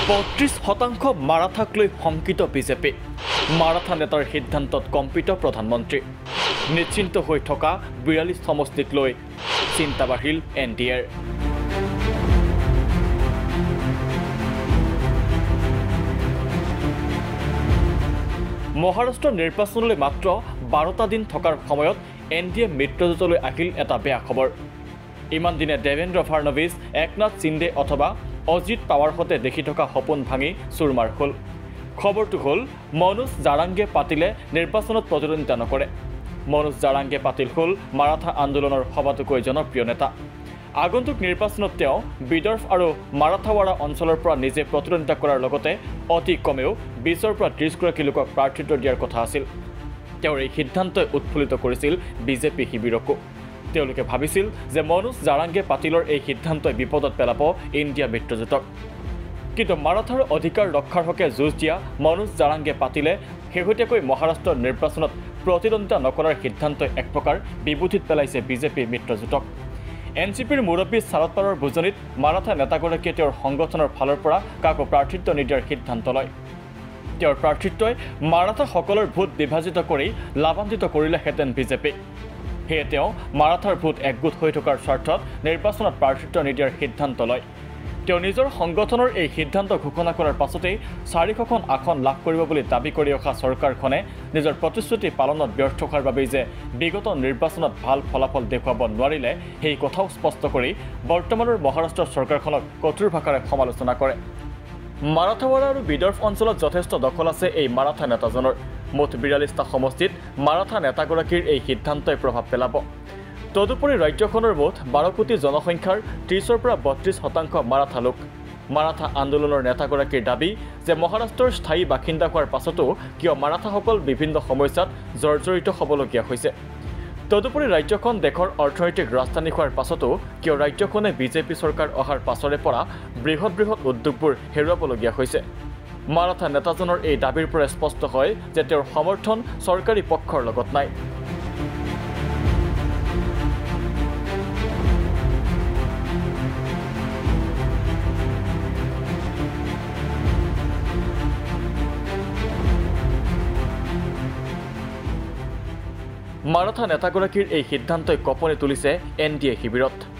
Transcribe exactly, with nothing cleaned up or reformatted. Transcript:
বত্ৰিশ শতাংশ মাৰাথাক লৈ শংকিত বিজেপি মাৰাথা নেতাৰ সিদ্ধান্তত কম্পিত প্ৰধানমন্ত্ৰী নিশ্চিন্ত হৈ থকা বিয়াল্লিছ সমষ্টিক লৈ চিন্তা বাঢ়িল এন ডি এৰ মহাৰাষ্ট্ৰ নিৰ্বাচনলৈ মাত্ৰ বাৰটা দিন থকাৰ সময়ত এন ডি এ মিত্ৰজোঁটলৈ আহিল এটা বেয়া খবৰ ইমান দিনে দেৱেন্দ্ৰ ফাডনৱিছ একনাথ সিন্দে অথবা অজিত পাৱাৰ সতে দেখি থকা সপোন ভাঙি চুৰমাৰ হ'ল খবৰটো হ'ল মনোজ জাৰাংগে পাটিলে নিৰ্বাচনত প্ৰতিদ্বন্দ্বিতা নকৰে মনোজ জাৰাংগে পাটিল হ'ল মাৰাথা আন্দোলনৰ সবাতোকৈ জনপ্ৰিয় নেতা আগন্তুক নিৰ্বাচনত তেওঁ বিদৰ্ভ আৰু মাৰাথাৱাড়া অঞ্চলৰ পৰা নিজে প্ৰতিদ্বন্দ্বিতা কৰাৰ লগতে অতি কমেও বিছৰ পৰা ত্ৰিছ গৰাকী লোকক প্ৰাৰ্থিত্ব দিয়াৰ কথা আছিল তেওঁৰ এই সিদ্ধান্তই উৎফুল্লিত কৰিছিল বিজেপি শিবিৰকো তেওঁলোকে ভাবিছিল যে মনোজ জাৰাংগে পাটিলৰ এই সিদ্ধান্তই বিপদত পেলাব ইণ্ডিয়া মিত্ৰজোঁটক কিন্তু মাৰাথাৰ অধিকাৰ ৰক্ষাৰ হকে যুঁজ দিয়া মনোজ জাৰাংগে পাটিলে শেহতীয়াকৈ মহাৰাষ্ট্ৰৰ নিৰ্বাচনত প্ৰতিদ্বন্দ্বিতা নকৰাৰ সিদ্ধান্তই এক প্ৰকাৰ বিভূতিত পেলাইছে বিজেপি মিত্ৰজোঁটক এন চি পিৰ মুৰব্বী শাৰদ পাৱাৰৰ বুজনিত মাৰাথা নেতাগৰাকীয়ে তেওঁৰ সংগঠনৰ ফালৰ পৰা কাকো প্ৰাৰ্থিত্ব নিদিয়াৰ সিদ্ধান্ত লয় তেওঁৰ প্ৰাৰ্থিত্বই মাৰাথাসকলৰ ভোট বিভাজিত কৰি লাভান্বিত কৰিলেহেঁতেন বিজেপি সেয়ে তেওঁ মাৰাথাৰ ভোট একগোট হৈ থকাৰ স্বাৰ্থত নিৰ্বাচনত প্ৰাৰ্থিত্ব নিদিয়াৰ সিদ্ধান্ত লয় তেওঁ নিজৰ সংগঠনৰ এই সিদ্ধান্ত ঘোষণা কৰাৰ পাছতেই চাৰিশখন আসন লাভ কৰিব বুলি দাবী কৰি অহা চৰকাৰখনে নিজৰ প্ৰতিশ্ৰুতি পালনত ব্যৰ্থ হোৱাৰ বাবেই যে বিগত নিৰ্বাচনত ভাল ফলাফল দেখুৱাব নোৱাৰিলে সেই কথাও স্পষ্ট কৰি বৰ্তমানৰ মহাৰাষ্ট্ৰৰ চৰকাৰখনক কঠোৰ ভাষাৰে সমালোচনা কৰে মাৰাথাৱাড়া আৰু বিদৰ্ভ অঞ্চলত যথেষ্ট দখল আছে এই মাৰাথা নেতাজনৰ মুঠ বিৰাল্লিছটা সমষ্টিত মাৰাথা নেতাগৰাকীৰ এই সিদ্ধান্তই প্ৰভাৱ পেলাব তদুপৰি ৰাজ্যখনৰ মুঠ বাৰ কোটি জনসংখ্যাৰ ত্ৰিছৰ পৰা বত্ৰিছ শতাংশ মাৰাথা লোক মাৰাথা আন্দোলনৰ নেতাগৰাকীৰ দাবী যে মহাৰাষ্ট্ৰৰ স্থায়ী বাসিন্দা হোৱাৰ পাছতো কিয় মাৰাথাসকল বিভিন্ন সমস্যাত জৰ্জৰিত হ'বলগীয়া হৈছে তদুপৰি ৰাজ্যখন দেশৰ অৰ্থনৈতিক ৰাজধানী হোৱাৰ পাছতো কিয় ৰাজ্যখনে বিজেপি চৰকাৰ অহাৰ পাছৰে পৰা বৃহৎ বৃহৎ উদ্যোগবোৰ হেৰুৱাবলগীয়া হৈছে মাৰাথা নেতাজনৰ এই দাবীৰ পৰা স্পষ্ট হয় যে তেওঁৰ সমৰ্থন চৰকাৰী পক্ষৰ লগত নাই মাৰাথা নেতাগৰাকীৰ এই সিদ্ধান্তই কঁপনি তুলিছে এন ডি এ শিবিৰত